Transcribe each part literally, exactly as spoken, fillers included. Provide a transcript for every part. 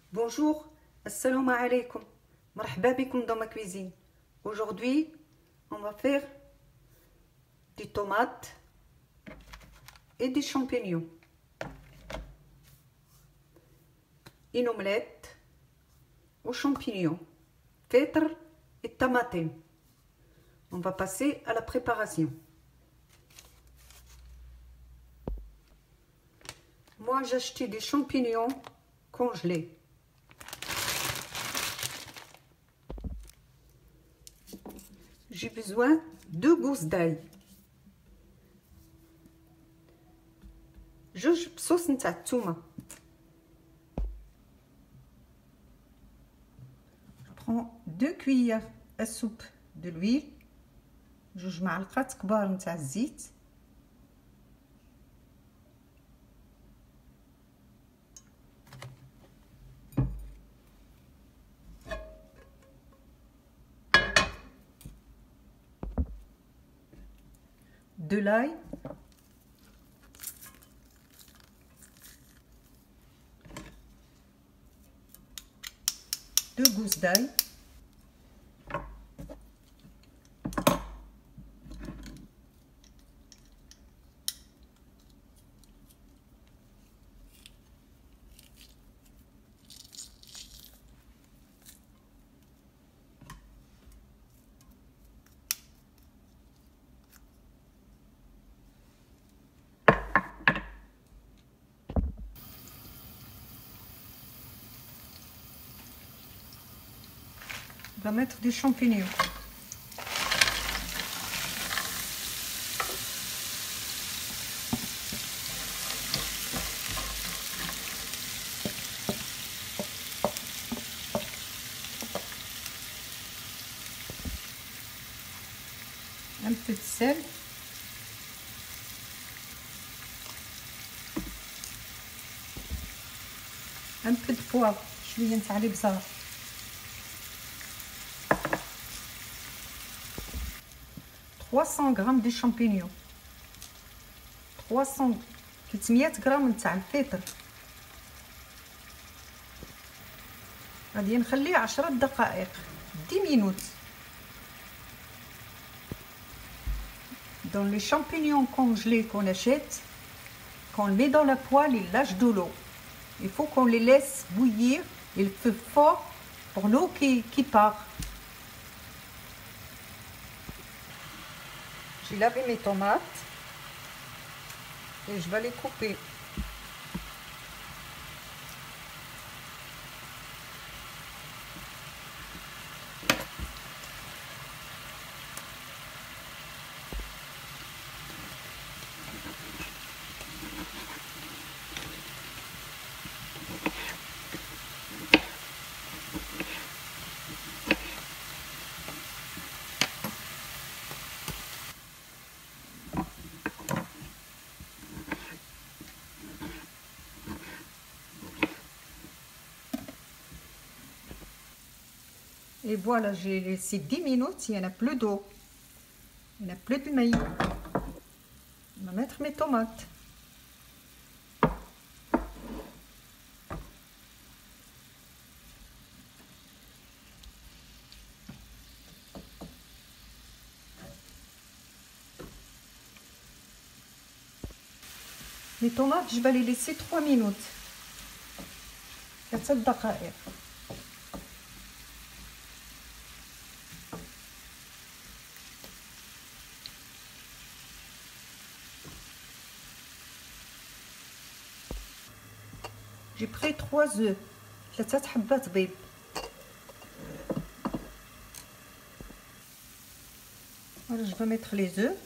Bonjour, assalamu alaikum, marhaba bikoum dans ma cuisine. Aujourd'hui, on va faire des tomates et des champignons. Une omelette aux champignons, fètre et tamatin. On va passer à la préparation. Moi, j'ai acheté des champignons congelés. J'ai besoin de deux gousses d'ail. جوج بصوص نتاع الثومه. Je prends deux cuillères à soupe de l'huile, جوج معلقات كبار نتاع الزيت. De l'ail, deux gousses d'ail, on va mettre des champignons. Un peu de sel. Un peu de poivre. شوية نتاع الابزار. trois cents grammes de champignons. trois cents ثلاثمية غرام نتاع الفطر. غادي نخليه عشرة دقائق dix minutes. Dans les champignons congelés qu'on achète, quand on les met dans la poêle, ils lâchent de l'eau. Il faut qu'on les laisse bouillir, il fait fort pour l'eau qui, qui part. J'ai lavé mes tomates et je vais les couper. Et voilà, j'ai laissé dix minutes, il n'y en a plus d'eau. Il n'y en a plus de maïs. Je vais mettre mes tomates. Les tomates, je vais les laisser trois minutes. quatre دقائق. J'ai pris trois œufs, ثلاثة حبات بيض. Voilà, je vais mettre les œufs.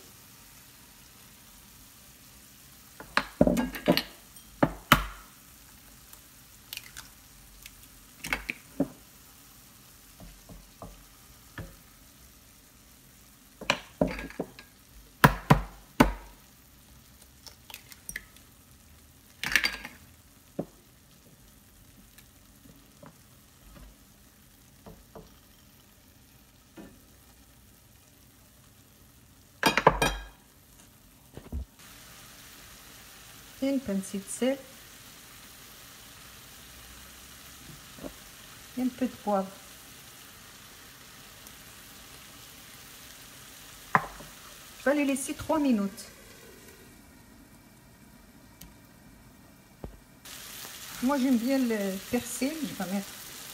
une pincée de sel, et un peu de poivre. Je vais les laisser trois minutes. Moi j'aime bien le persil, je vais mettre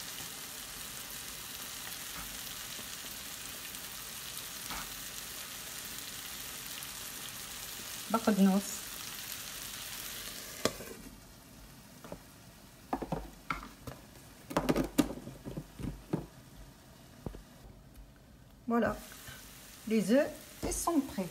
بقدونس. Voilà, les œufs, ils sont prêts.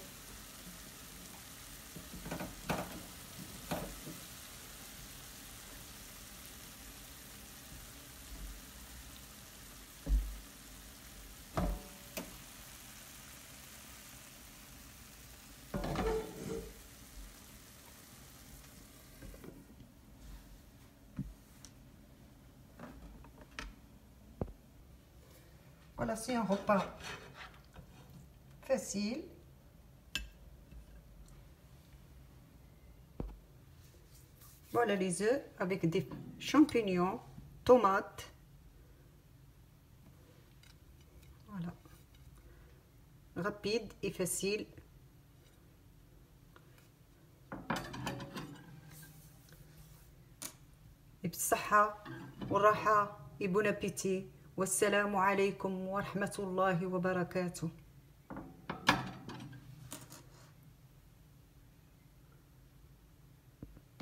Voilà, c'est un repas facile. Voilà les œufs avec des champignons, tomates. Voilà. Rapide et facile. بالصحة والراحة et bon appétit. والسلام عليكم ورحمة الله وبركاته.